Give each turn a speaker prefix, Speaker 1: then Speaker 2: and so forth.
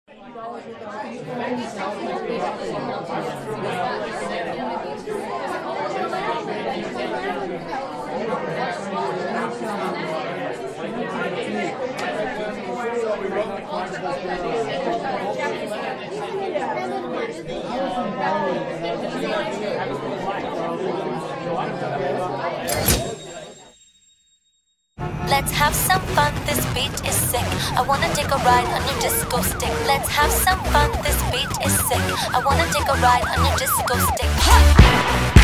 Speaker 1: Let's have some fun, this beat is sick. I wanna take a ride on your disco stick. Let's have some fun, this beat is sick. I wanna take a ride on your disco stick.